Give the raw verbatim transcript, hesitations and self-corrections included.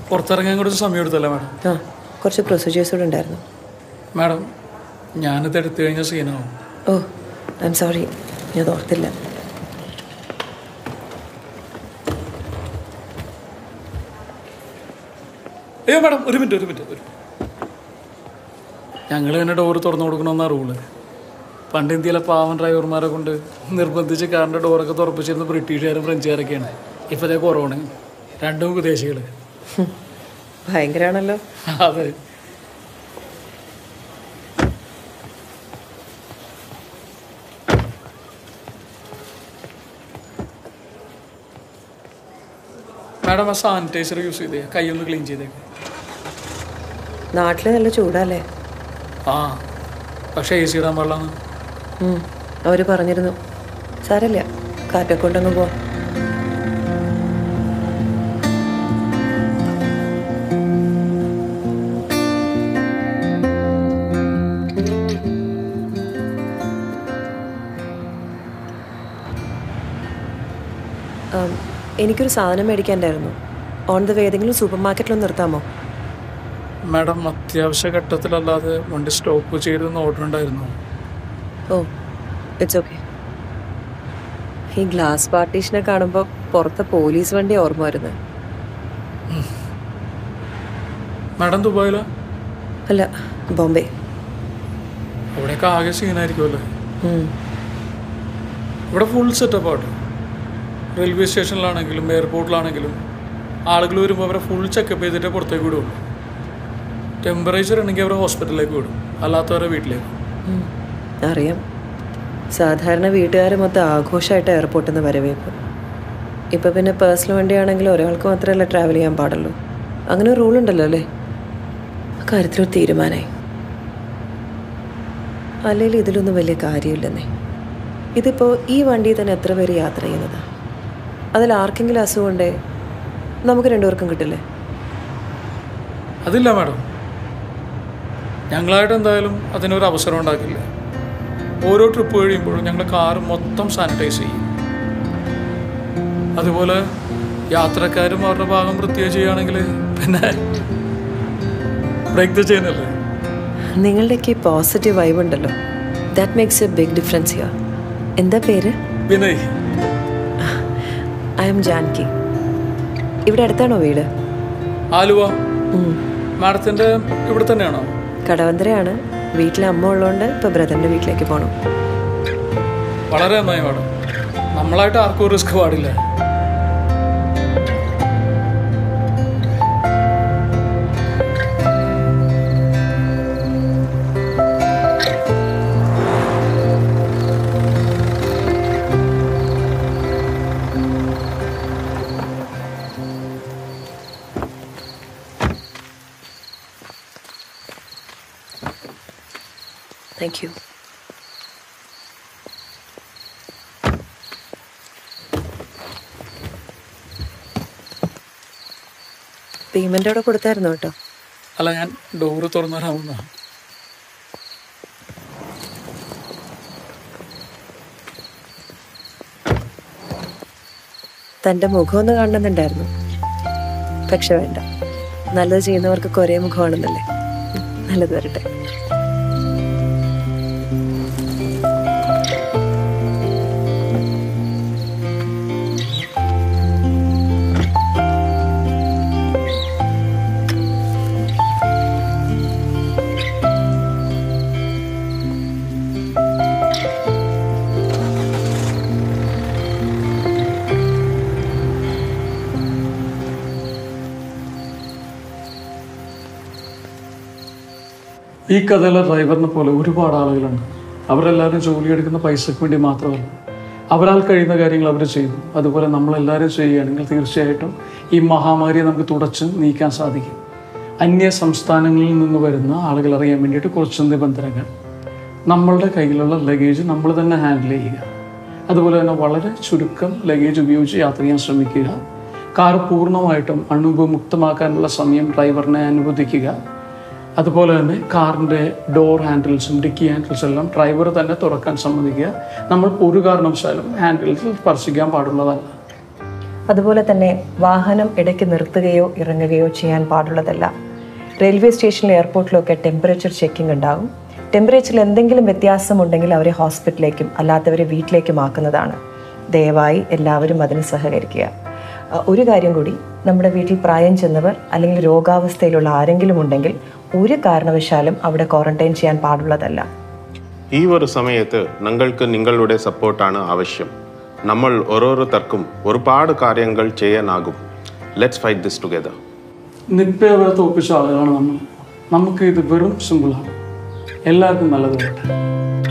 പുറത്തിറങ്ങാൻ കുറച്ച് സമയം എടുത്തല്ലേ മാഡം? ആ കുറച്ച് പ്രൊസീജിയേഴ്സ് കൂടെ ഉണ്ടായിരുന്നു. മാഡം ഞാനിത് എടുത്തു കഴിഞ്ഞ സീനാവും. ഓ ഐ എം സോറി, ഞാൻ ഓർത്തില്ല. അയ്യോ മാഡം ഒരു മിനിറ്റ് ഒരു മിനിറ്റ് ഒരു ഞങ്ങൾ തന്നെ ഡോറ് തുറന്നു കൊടുക്കണമെന്നാണ് റൂള്. പണ്ട് ഇന്ത്യയിലെ പാവം ഡ്രൈവർമാരെ കൊണ്ട് നിർബന്ധിച്ച് കാറിൻ്റെ ഡോറൊക്കെ തുറപ്പിച്ചിരുന്ന ബ്രിട്ടീഷുകാരും ഫ്രഞ്ചുകാരൊക്കെയാണ്. ഇപ്പോഴത്തെ കൊറോണ രണ്ടും വിദേശികൾ. ഭയങ്കരമാണല്ലോ. അതെ. മാഡം ആ സാനിറ്റൈസർ യൂസ് ചെയ്തേ, കൈ ഒന്ന് ക്ലീൻ ചെയ്തേക്ക്. നാട്ടിൽ നല്ല ചൂടല്ലേ? ആ പക്ഷേ എ സി ഇടാൻ പാടില്ലാന്ന് അവർ പറഞ്ഞിരുന്നു. സാരമില്ല, കാറ്റൊക്കെ കൊണ്ടങ്ങ് പോവാം. എനിക്കൊരു സാധനം മേടിക്കാനുണ്ടായിരുന്നു. ഓൺ ദ വേ ഏതെങ്കിലും സൂപ്പർ മാർക്കറ്റിലൊന്ന് നിർത്താമോ? മാഡം അത്യാവശ്യ ഘട്ടത്തിലല്ലാതെ വണ്ടി സ്റ്റോപ്പ് ചെയ്തെന്ന് ഓർഡർ ഉണ്ടായിരുന്നു. Oh it's okay. ഈ ഗ്ലാസ് പാർട്ടീഷനെ കാണുമ്പോൾ പുറത്തെ പോലീസ് വണ്ടി ഓർമ്മ വരുന്നത്. മാഡം ദുബായിലാ? അല്ല, ബോംബെ. അവിടെയൊക്കെ ആകെ സീനായിരിക്കുമല്ലേ? ഇവിടെ ഫുൾ സെറ്റപ്പ് ആട്ടോ. റെയിൽവേ സ്റ്റേഷനിലാണെങ്കിലും എയർപോർട്ടിലാണെങ്കിലും ആളുകൾ വരുമ്പോൾ അവരെ ഫുൾ ചെക്കപ്പ് ചെയ്തിട്ടേ പുറത്തേക്ക് വിടുള്ളൂ. ടെമ്പറേച്ചർ ഉണ്ടെങ്കിൽ അവരെ ഹോസ്പിറ്റലിലേക്ക് വിടും, അല്ലാത്തവരെ വീട്ടിലേക്ക്. അറിയാം. സാധാരണ വീട്ടുകാർ മൊത്തം ആഘോഷമായിട്ട് എയർപോർട്ടിൽ നിന്ന് വരവേക്കും. ഇപ്പം പിന്നെ പേഴ്സണൽ വണ്ടിയാണെങ്കിൽ ഒരാൾക്ക് മാത്രമല്ല ട്രാവൽ ചെയ്യാൻ പാടുള്ളൂ. അങ്ങനെ ഒരു റൂളുണ്ടല്ലോ അല്ലേ? കാര്യത്തിലൊരു തീരുമാനമായി. അല്ലെങ്കിൽ ഇതിലൊന്നും വലിയ കാര്യമില്ലെന്നേ. ഇതിപ്പോൾ ഈ വണ്ടിയിൽ തന്നെ എത്ര പേര് യാത്ര ചെയ്യുന്നതാണ്? അതിൽ ആർക്കെങ്കിലും അസുഖമുണ്ടേ നമുക്ക് രണ്ടുപേർക്കും കിട്ടില്ലേ? അതില്ല മാഡം, ഞങ്ങളായിട്ട് എന്തായാലും അതിനൊരു അവസരം ഉണ്ടാക്കില്ല. ഓരോ ട്രിപ്പ് കഴിയുമ്പോഴും ഞങ്ങൾ കാറ് മൊത്തം സാനിറ്റൈസ് ചെയ്യും. അതുപോലെ യാത്രക്കാരും അവരുടെ ഭാഗം വൃത്തിയായി ചെയ്യുകയാണെങ്കിൽ പിന്നെ ബ്രേക്ക് ദ ചെയിൻ അല്ലേ? നിങ്ങളുടെയൊക്കെ ഈ പോസിറ്റീവ് വൈബ് ഉണ്ടല്ലോ, that makes a big difference here. എന്താ പേര്? വിനയ്. I'm Janki. ഇവിടെ അടുത്താണോ വീട്? ആലുവ. മാഡത്തിൻ്റെ ഇവിടെ തന്നെയാണോ? കടവന്ത്രയാണ്. വീട്ടിലെ അമ്മ ഉള്ളതുകൊണ്ട് ഇപ്പോൾ ബ്രദറിൻ്റെ വീട്ടിലേക്ക് പോകണം. വളരെ നന്നായി മാഡം. നമ്മളായിട്ട് ആർക്കും റിസ്ക് പാടില്ല. Thank you. പേയ്മെൻ്റ് അവിടെ കൊടുത്തായിരുന്നു കേട്ടോ. അല്ല, ഞാൻ ഡോറ് തുറന്നവരാവുന്ന. തൻ്റെ മുഖം ഒന്ന് കാണുന്നുണ്ടായിരുന്നു. പക്ഷെ വേണ്ട, നല്ലത് ചെയ്യുന്നവർക്കൊക്കെ ഒരേ മുഖമാണെന്നല്ലേ. നല്ലത് വരട്ടെ. ഈ കഥയിലെ ഡ്രൈവറിനെ പോലെ ഒരുപാട് ആളുകളുണ്ട്. അവരെല്ലാവരും ജോലിയെടുക്കുന്ന പൈസയ്ക്ക് വേണ്ടി മാത്രമല്ല, അവരാൽ കഴിയുന്ന കാര്യങ്ങൾ അവർ ചെയ്തു. അതുപോലെ നമ്മളെല്ലാവരും ചെയ്യുകയാണെങ്കിൽ തീർച്ചയായിട്ടും ഈ മഹാമാരിയെ നമുക്ക് തുടച്ച് നീക്കാൻ സാധിക്കും. അന്യ സംസ്ഥാനങ്ങളിൽ നിന്ന് വരുന്ന ആളുകൾ അറിയാൻ വേണ്ടിയിട്ട് കുറച്ച് നിബന്ധനകൾ. നമ്മളുടെ കയ്യിലുള്ള ലഗേജ് നമ്മൾ തന്നെ ഹാൻഡിൽ ചെയ്യുക. അതുപോലെ തന്നെ വളരെ ചുരുക്കം ലഗേജ് ഉപയോഗിച്ച് യാത്ര ചെയ്യാൻ ശ്രമിക്കുക. കാർ പൂർണ്ണമായിട്ടും അണുവിമുക്തമാക്കാനുള്ള സമയം ഡ്രൈവറിനെ അനുവദിക്കുക. അതുപോലെ തന്നെ കാറിൻ്റെ ഡോർ ഹാൻഡിൽസും ഡിക്കി ഹാൻഡിൽസും എല്ലാം ഡ്രൈവർ തന്നെ തുറക്കാൻ സമ്മതിക്കുക. നമ്മൾ ഒരു കാരണവശാലും ഹാൻഡിൽസ് സ്പർശിക്കാൻ പാടുള്ളതല്ല. അതുപോലെ തന്നെ വാഹനം ഇടയ്ക്ക് നിർത്തുകയോ ഇറങ്ങുകയോ ചെയ്യാൻ പാടുള്ളതല്ല. റെയിൽവേ സ്റ്റേഷനിലും എയർപോർട്ടിലൊക്കെ ടെമ്പറേച്ചർ ചെക്കിംഗ് ഉണ്ടാകും. ടെമ്പറേച്ചറിൽ എന്തെങ്കിലും വ്യത്യാസമുണ്ടെങ്കിൽ അവരെ ഹോസ്പിറ്റലിലേക്കും അല്ലാത്തവരെ വീട്ടിലേക്കും ആക്കുന്നതാണ്. ദയവായി എല്ലാവരും അതിന് സഹകരിക്കുക. ഒരു കാര്യം കൂടി, നമ്മുടെ വീട്ടിൽ പ്രായം ചെന്നവർ അല്ലെങ്കിൽ രോഗാവസ്ഥയിലുള്ള ആരെങ്കിലും ഉണ്ടെങ്കിൽ ഒരു കാരണവശാലും അവിടെ ക്വാറന്റൈൻ ചെയ്യാൻ പാടുള്ളതല്ല. ഈ ഒരു സമയത്ത് ഞങ്ങൾക്ക് നിങ്ങളുടെ സപ്പോർട്ടാണ് ആവശ്യം. നമ്മൾ ഓരോരുത്തർക്കും ഒരുപാട് കാര്യങ്ങൾ ചെയ്യാനാകും. Let's fight this together. നിപ്പയെ വരെ തോൽപ്പിച്ച ആളുകളാണ് നമ്മൾ. നമുക്ക് ഇത് വെറും സിമ്പിളാണ്. എല്ലാവർക്കും നല്ലത് വരട്ടെ.